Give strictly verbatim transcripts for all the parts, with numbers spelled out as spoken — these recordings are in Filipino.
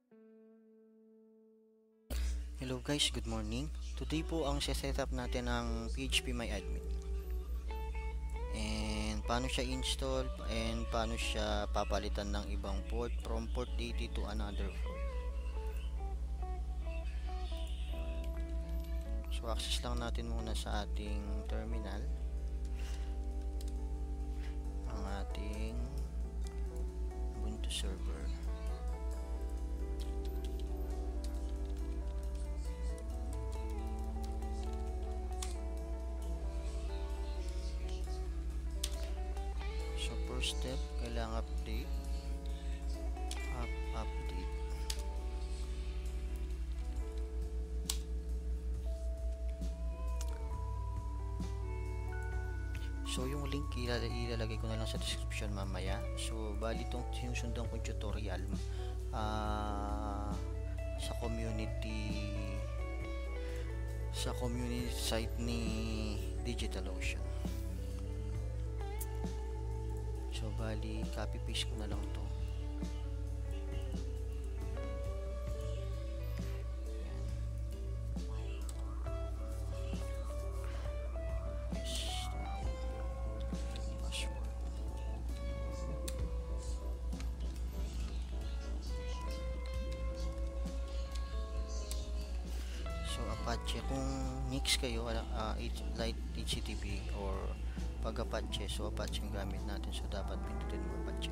Hello guys, good morning. Today po ang set up natin ang PhpMyAdmin. And paano siya install and paano siya papalitan ng ibang port from port eighty to another port. So access lang natin muna sa ating terminal ang ating Ubuntu server. First step, kailangan update up, update so yung link ilalagay ko na lang sa description mamaya. So bali itong sinusundan kong tutorial uh, sa community sa community site ni DigitalOcean. So bali copy paste ko na lang to. Yes, password. So Apache, kung mix kayo uh, light H T T P or pag Apache, so Apache ang gamit natin, so dapat pindutin mo Apache.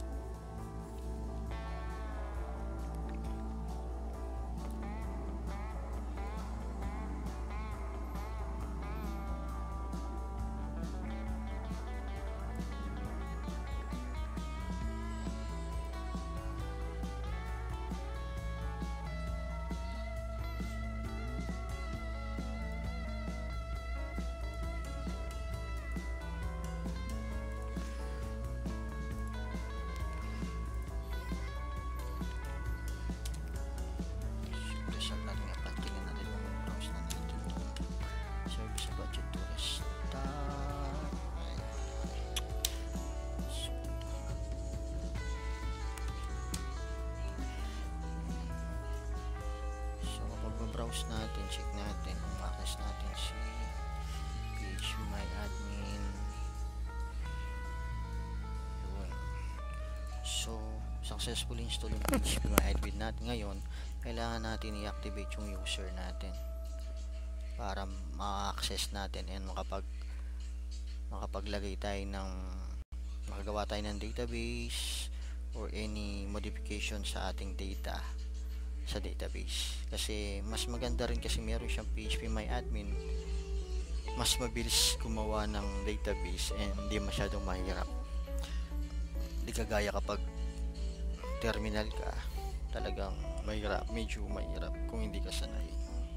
Browse natin, check natin kung access natin si PhpMyAdmin. Yun. So successfully install yung PhpMyAdmin natin. Ngayon kailangan natin i-activate yung user natin para ma-access natin and makapag makapaglagay tayo ng makagawa tayo ng database or any modification sa ating data sa database. Kasi mas maganda rin kasi meron siyang PhpMyAdmin, mas mabilis gumawa ng database and hindi masyadong mahirap. Hindi kagaya kapag terminal ka, talagang mahirap, medyo mahirap kung hindi ka sanay.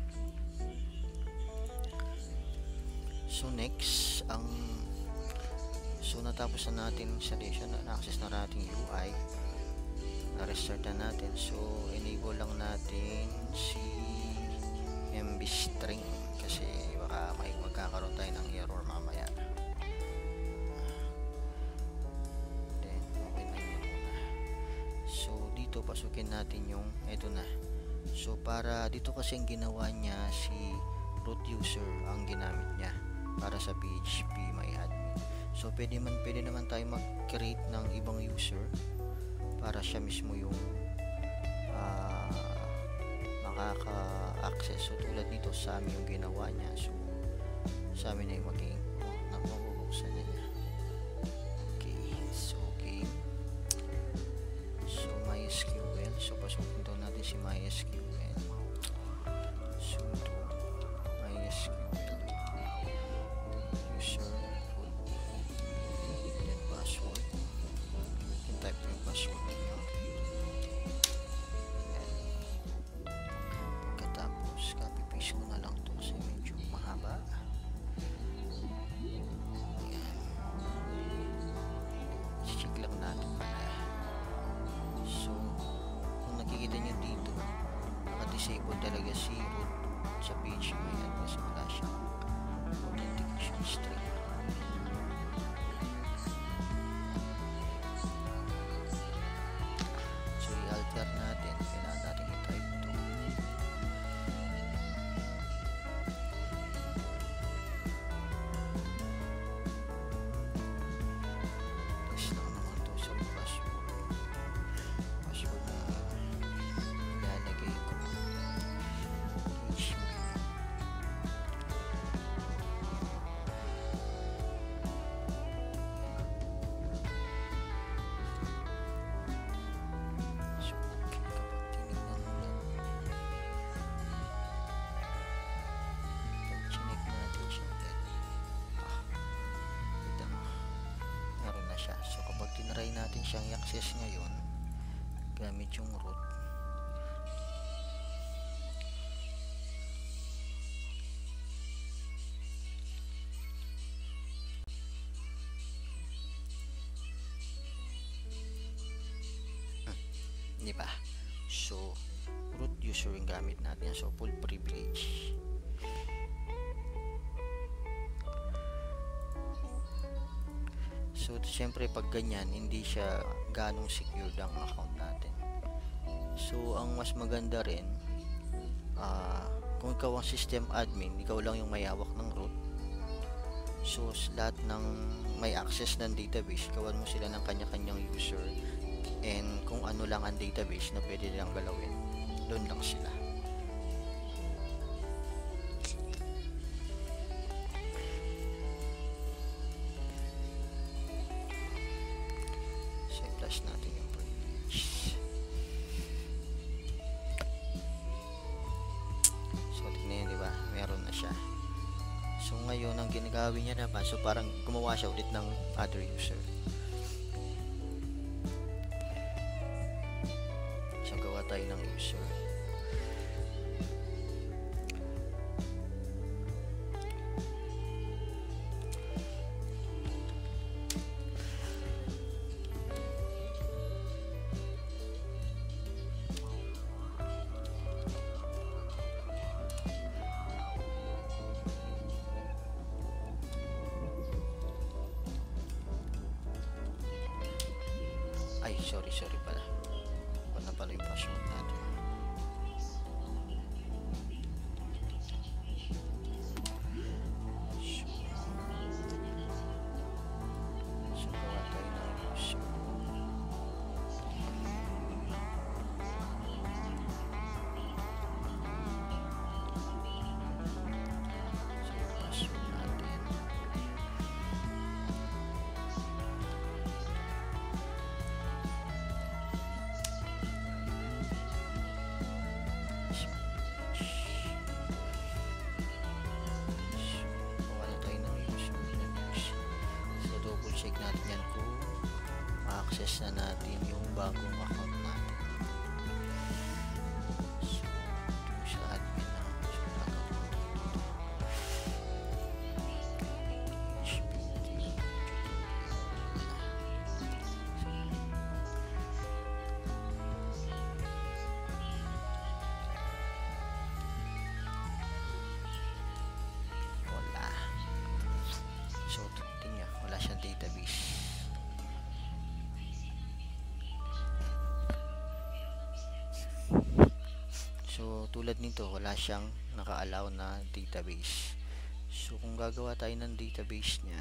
So next, ang so natapos na natin sa installation, na-access na natin U I, na-restart na natin. So enable lang natin si M B string kasi baka may magkakaroon tayo ng error mamaya. Then okay na yun muna. So dito pasukin natin yung eto na. So para dito kasi ang ginawa niya, si root user ang ginamit niya para sa PhpMyAdmin. So pwede man pwede naman tayo mag-create ng ibang user para siya mismo yung uh, makaka-access. So tulad nito sa amin yung ginawa niya, so sa amin ay maging oh, nakukusan niya. Okay, so game, so MySQL, so pasukin daw natin si MySQL, sudo MySQL user root, then password, then type yung password. Disable talaga si root sa PhpMyAdmin kasi wala siyang authentication string. So i-alter natin, kailangan try natin siyang i-access ngayon gamit yung root. hmm, di ba? So root user yung gamit natin, so full privilege. So, syempre pag ganyan, hindi siya ganong secured ang account natin. So, ang mas maganda rin, uh, kung ikaw ang system admin, ikaw lang yung may hawak ng root. So, lahat ng may access ng database, gawan mo sila ng kanya-kanyang user. And kung ano lang ang database na pwede nilang galawin, doon lang sila. Natin yung privilege. So tignan yun, diba? Meron na siya. So ngayon ang ginagawin niya naman, so parang gumawa siya ulit ng other user. So gawa tayo ng user. Ay, sorry, sorry pala. Wala na pala yung password natin. So, so gawa tayo ng user. So, yung password natin. Check natin yan kung ma-access na natin yung bagong account natin. So, ito sa admin na. So, nagawin dito. H P T. Wala. So, tingnan, wala siyang database. So, tulad nito, wala siyang naka-allow na database. So, kung gagawa tayo ng database niya,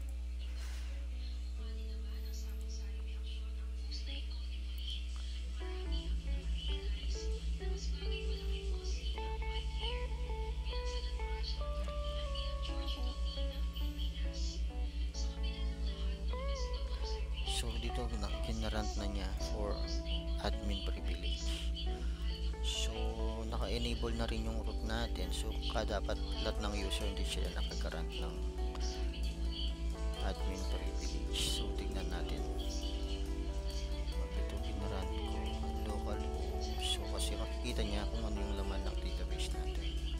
so dito kinarant na niya for admin privilege. So naka-enable na rin yung root natin, so dapat lahat ng user hindi sila nakagarant ng admin privilege. So tignan natin, ito kinarant ko local, so kasi makikita niya kung ano yung laman ng database natin.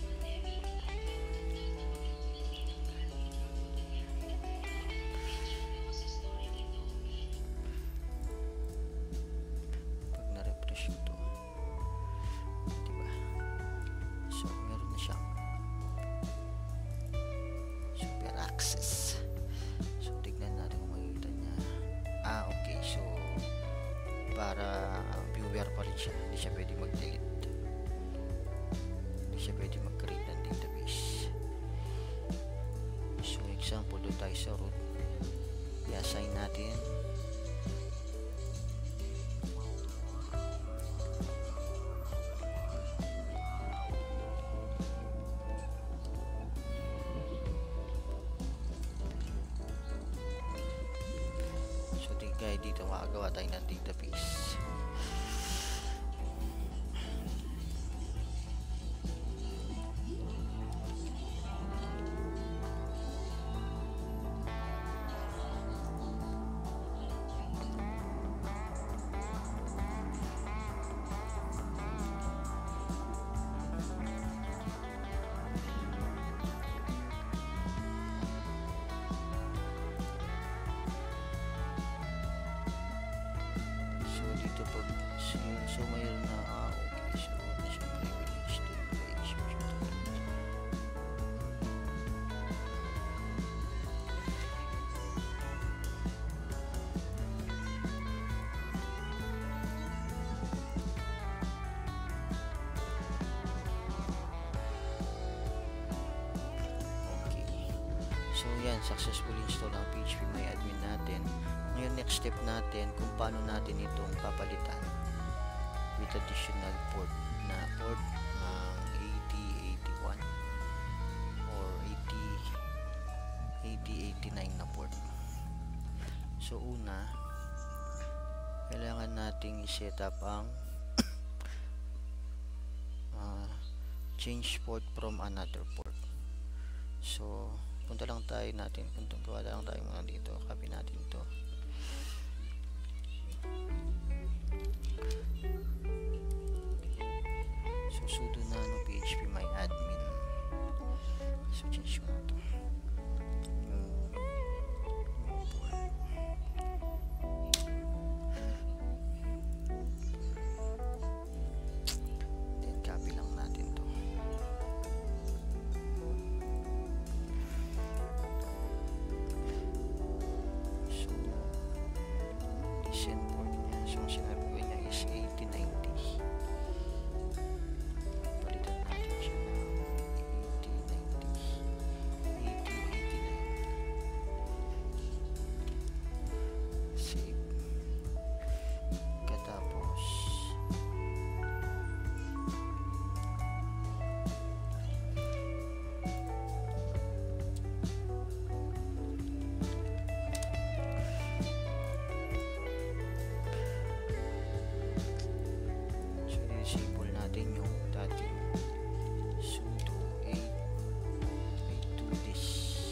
Para viewer pa rin siya, hindi siya pwede mag-delete, hindi siya pwede mag-create ng database. So example, doon tayo sa root, i-assign natin kaya dito makagawa tayo ng database. support. So, so mayroon na, ah, okay. So, siya privilege to page. So yan, successful install ang PhpMyAdmin natin. Ngayon, next step natin kung paano natin itong papalitan with additional port na port ng eighty eighty-one or eighty eighty-nine na port. So una, kailangan nating i-set up ang uh, change port from another port. So punta lang tayo natin, punta gawa lang tayo muna dito, copy natin ito. So sudo nano PhpMyAdmin. So change ko na ito. Then copy lang natin ito. Port niya. So, ang sinabi ko niya is eighty ninety. Palitan natin siya na eighty ninety. eighty eighty-nine. Save. Katapos disable natin yung dating sudo eight to this.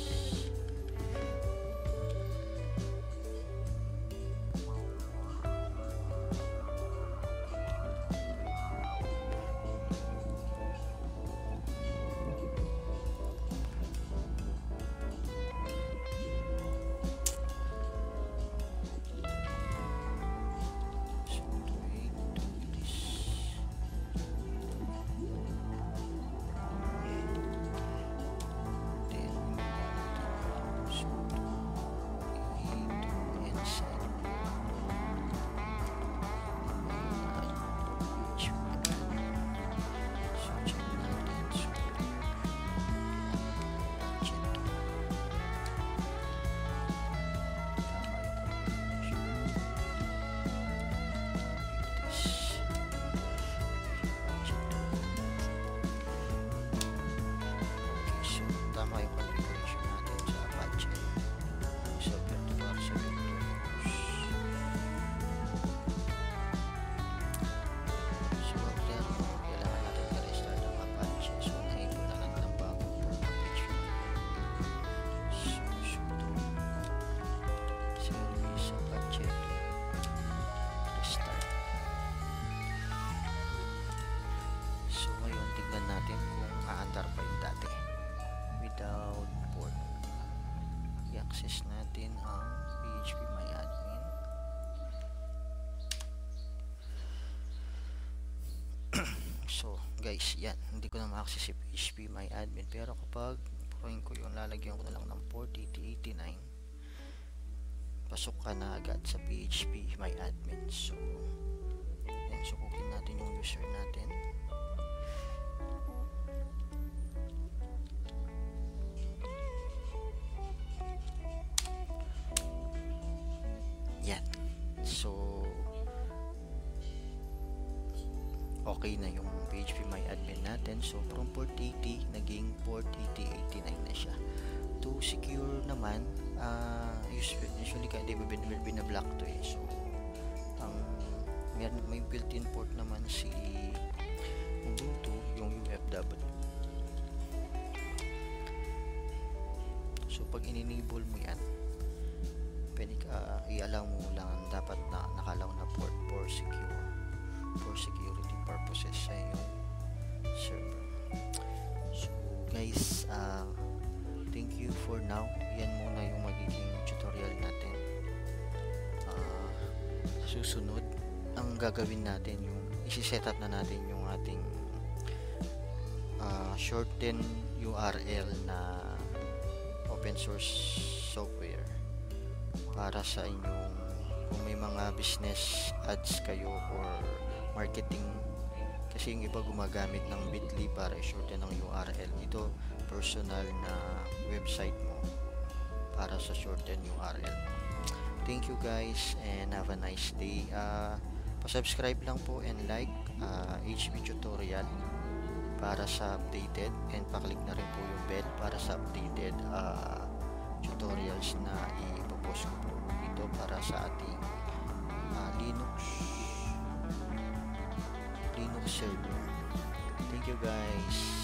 I-access natin ang PhpMyAdmin. So guys, yan, hindi ko na ma-access si PhpMyAdmin, pero kapag puruin ko yun, lalagyan ko na lang ng port eighty eighty-nine, pasok ka na agad sa PhpMyAdmin. So yan, sukukin natin yung user natin. Yan. So okay na yung PhpMyAdmin natin. So from port eighty naging port eighty eighty-nine na siya. To secure naman, uh, usually, usually kaya di ba binablock to eh. So ang may, may built-in port naman si Ubuntu, yung U F W. So pag in-enable mo yan, pwede ka, uh, i-allow mo lang dapat na nakalaw na port for secure for security purposes sa iyong server. So guys, uh, thank you for now. Yan muna yung magiging tutorial natin. Uh, susunod, ang gagawin natin yung isi-set up na natin yung ating uh, shorten U R L na open source software para sa inyong kung may mga business ads kayo or marketing, kasi yung iba gumagamit ng bit.ly para i-shorten ng U R L. Ito personal na website mo para sa shorten U R L. Thank you guys and have a nice day. Uh, pa-subscribe lang po and like uh, H P tutorial para sa updated, and pa-click na rin po yung bell para sa updated uh, tutorials na ipopost ko po dito para sa ating uh, Linux Linux server. Thank you guys.